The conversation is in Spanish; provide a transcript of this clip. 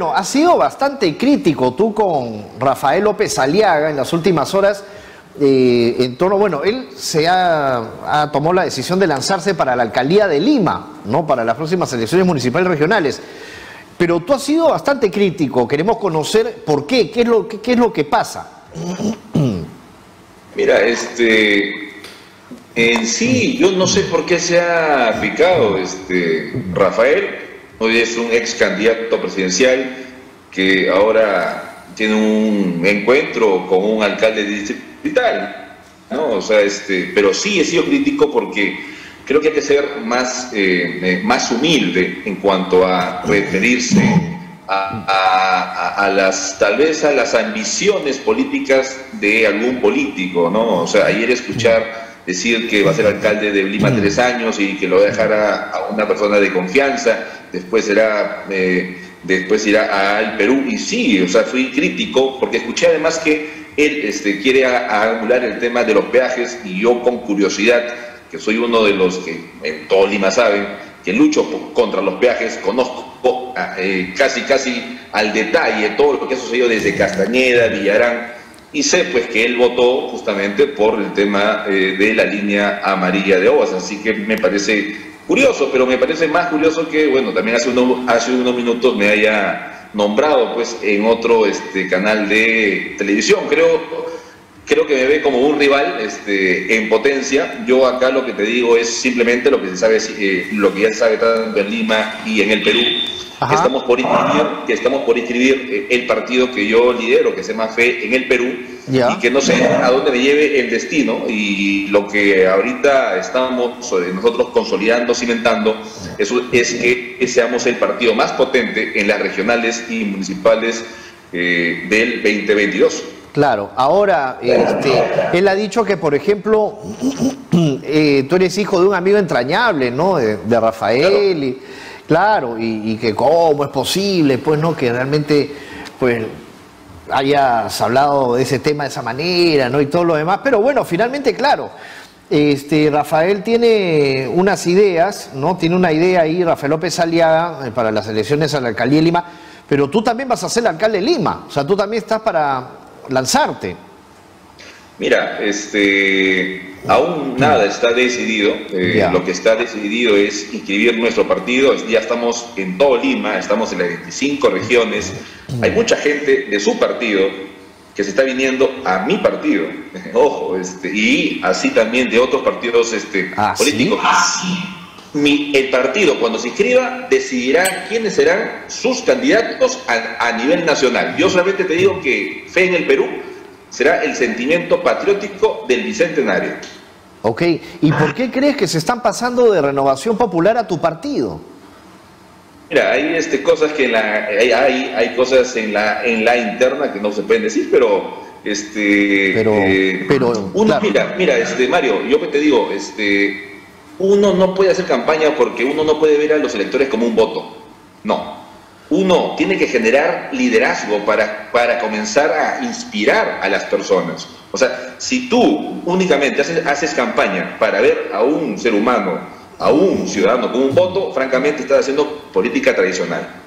has sido bastante crítico tú con Rafael López Aliaga en las últimas horas en torno, bueno, él tomó la decisión de lanzarse para la alcaldía de Lima, ¿no? Para las próximas elecciones municipales regionales. Pero tú has sido bastante crítico, queremos conocer por qué, qué es lo que pasa. Mira, en sí, yo no sé por qué se ha picado Rafael. Hoy es un ex candidato presidencial que ahora tiene un encuentro con un alcalde distrital, ¿no? O sea, pero sí he sido crítico porque creo que hay que ser más humilde en cuanto a referirse tal vez a las ambiciones políticas de algún político, ¿no? O sea, ayer escuchar decir que va a ser alcalde de Lima 3 años y que lo va a dejar a una persona de confianza, después irá al Perú, y sí, o sea, fui crítico porque escuché además que él quiere anular el tema de los peajes, y yo con curiosidad, que soy uno de los que en todo Lima saben que lucho contra los peajes, conozco casi al detalle todo lo que ha sucedido desde Castañeda, Villarán, y sé pues que él votó justamente por el tema de la línea amarilla de Ovas, así que me parece curioso, pero me parece más curioso que, bueno, también hace unos minutos me haya nombrado pues en otro canal de televisión. Creo que me ve como un rival en potencia. Yo acá lo que te digo es simplemente lo que se sabe, lo que ya se sabe tanto en Lima y en el Perú, que estamos por inscribir el partido que yo lidero, que se llama Fe en el Perú, y que no sé a dónde me lleve el destino, y lo que ahorita estamos nosotros consolidando, cimentando, eso es que seamos el partido más potente en las regionales y municipales del 2022. Claro, ahora él ha dicho que, por ejemplo, tú eres hijo de un amigo entrañable, ¿no? De Rafael, claro, y que cómo es posible, pues, ¿no? Que realmente, pues, hayas hablado de ese tema de esa manera, ¿no? Y todo lo demás, pero bueno, finalmente, claro, Rafael tiene unas ideas, ¿no? Tiene una idea ahí, Rafael López Aliaga, para las elecciones a la alcaldía de Lima, pero tú también vas a ser el alcalde de Lima, o sea, tú también estás para lanzarte. Mira, aún nada está decidido. Lo que está decidido es inscribir nuestro partido. Ya estamos en todo Lima, estamos en las 25 regiones. Hay mucha gente de su partido que se está viniendo a mi partido, ojo, y así también de otros partidos políticos. El partido, cuando se inscriba, decidirá quiénes serán sus candidatos a nivel nacional. Yo solamente te digo que Fe en el Perú será el sentimiento patriótico del Bicentenario. Ok, ¿y por qué crees que se están pasando de Renovación Popular a tu partido? Mira, hay cosas que hay cosas en la interna que no se pueden decir, pero uno, claro. Mira, Mario, yo que te digo, uno no puede hacer campaña porque uno no puede ver a los electores como un voto. No. Uno tiene que generar liderazgo para comenzar a inspirar a las personas. O sea, si tú únicamente haces campaña para ver a un ser humano, a un ciudadano con un voto, francamente estás haciendo política tradicional.